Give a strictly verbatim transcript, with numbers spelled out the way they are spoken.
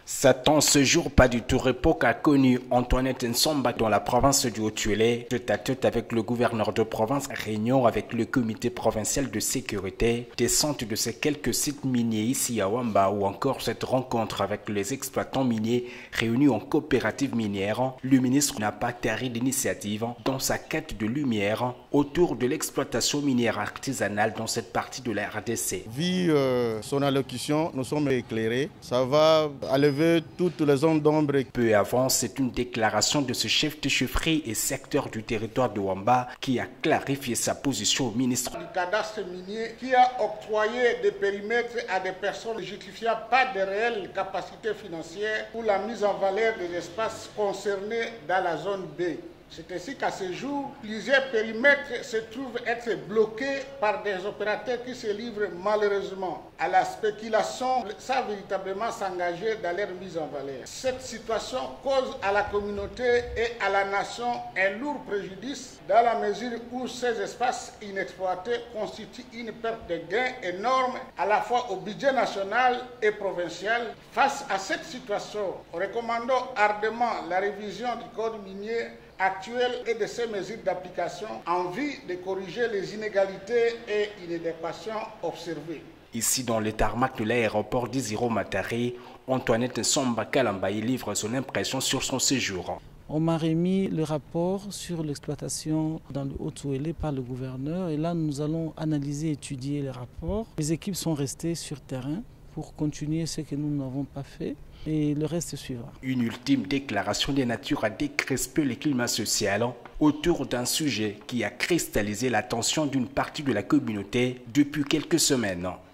Satan, ce jour pas du tout repos qu'a connu Antoinette Nsomba dans la province du Haut-Tuélé. Tête à tête avec le gouverneur de province, réunion avec le comité provincial de sécurité, descente de ces quelques sites miniers ici à Wamba ou encore cette rencontre avec les exploitants miniers réunis en coopérative minière. Le ministre n'a pas tari d'initiative dans sa quête de lumière autour de l'exploitation minière artisanale dans cette partie de la R D C. Vu euh, son allocution, nous sommes éclairés. Ça va enlever toutes les zones d'ombre. Peu avant, c'est une déclaration de ce chef de chefferie et secteur du territoire de Wamba qui a clarifié sa position au ministre du cadastre minier qui a octroyé des périmètres à des personnes ne justifiant pas de réelles capacités financières pour la mise en valeur des espaces concernés dans la zone B. C'est ainsi qu'à ce jour, plusieurs périmètres se trouvent être bloqués par des opérateurs qui se livrent malheureusement à la spéculation sans véritablement s'engager dans leur mise en valeur. Cette situation cause à la communauté et à la nation un lourd préjudice dans la mesure où ces espaces inexploités constituent une perte de gains énorme à la fois au budget national et provincial. Face à cette situation, recommandons ardemment la révision du code minier actuel et de ces mesures d'application en vue de corriger les inégalités et inadéquations observées. Ici, dans le tarmac de l'aéroport d'Iziro Matari, Antoinette Nsomba Kalambaye livre son impression sur son séjour. On m'a remis le rapport sur l'exploitation dans le Haut-Tuélé par le gouverneur et là nous allons analyser et étudier les rapports. Les équipes sont restées sur terrain pour continuer ce que nous n'avons pas fait. Et le reste suivra. Une ultime déclaration de nature à décresper le climat social autour d'un sujet qui a cristallisé l'attention d'une partie de la communauté depuis quelques semaines.